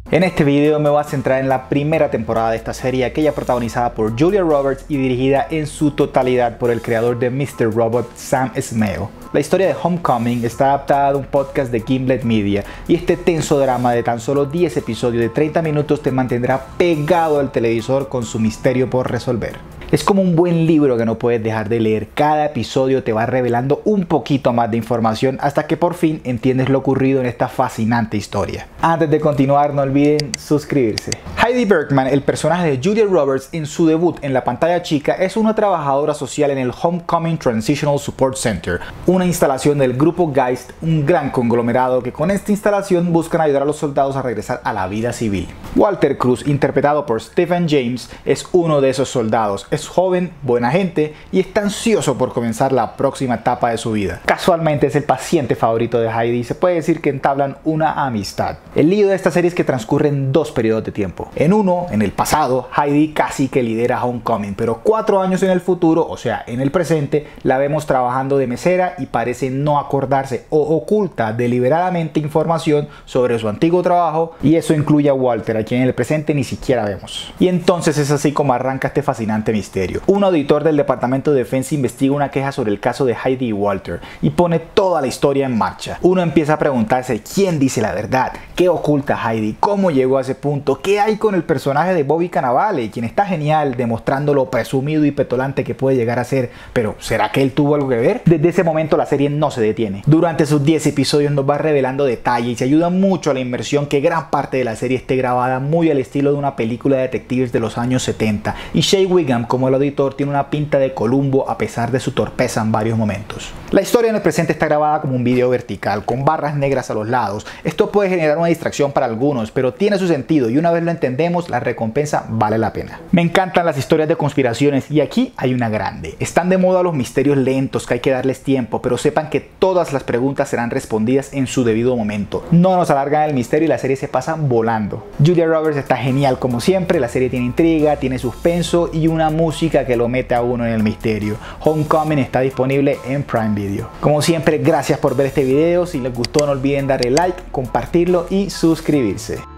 En este video me voy a centrar en la primera temporada de esta serie, aquella protagonizada por Julia Roberts y dirigida en su totalidad por el creador de Mr. Robot, Sam Esmail. La historia de Homecoming está adaptada de un podcast de Gimlet Media y este tenso drama de tan solo 10 episodios de 30 minutos te mantendrá pegado al televisor con su misterio por resolver. Es como un buen libro que no puedes dejar de leer. Cada episodio te va revelando un poquito más de información hasta que por fin entiendes lo ocurrido en esta fascinante historia. Antes de continuar, no olviden suscribirse. Heidi Bergman, el personaje de Julia Roberts en su debut en la pantalla chica, es una trabajadora social en el Homecoming Transitional Support Center, una instalación del grupo Geist, un gran conglomerado que con esta instalación buscan ayudar a los soldados a regresar a la vida civil. Walter Cruz, interpretado por Stephen James, es uno de esos soldados. Es joven, buena gente y está ansioso por comenzar la próxima etapa de su vida. Casualmente es el paciente favorito de Heidi y se puede decir que entablan una amistad. El lío de esta serie es que transcurre en dos periodos de tiempo. En uno, en el pasado, Heidi casi que lidera Homecoming, pero 4 años en el futuro, o sea, en el presente, la vemos trabajando de mesera y parece no acordarse o oculta deliberadamente información sobre su antiguo trabajo, y eso incluye a Walter, a quien en el presente ni siquiera vemos. Y entonces es así como arranca este fascinante misterio. Un auditor del Departamento de Defensa investiga una queja sobre el caso de Heidi y Walter y pone toda la historia en marcha. Uno empieza a preguntarse quién dice la verdad, qué oculta Heidi, cómo llegó a ese punto, qué hay con el personaje de Bobby Cannavale, quien está genial demostrando lo presumido y petulante que puede llegar a ser, pero ¿será que él tuvo algo que ver? Desde ese momento la serie no se detiene. Durante sus 10 episodios nos va revelando detalles y ayuda mucho a la inmersión que gran parte de la serie esté grabada muy al estilo de una película de detectives de los años 70, y Shea Wiggum como el auditor tiene una pinta de Columbo a pesar de su torpeza en varios momentos. La historia en el presente está grabada como un video vertical, con barras negras a los lados. Esto puede generar una distracción para algunos, pero tiene su sentido y una vez lo entendemos, la recompensa vale la pena. Me encantan las historias de conspiraciones y aquí hay una grande. Están de moda los misterios lentos que hay que darles tiempo, pero sepan que todas las preguntas serán respondidas en su debido momento. No nos alargan el misterio y la serie se pasa volando. Julia Roberts está genial como siempre, la serie tiene intriga, tiene suspenso y una música que lo mete a uno en el misterio. Homecoming está disponible en Prime Video. Como siempre, gracias por ver este video. Si les gustó, no olviden darle like, compartirlo y suscribirse.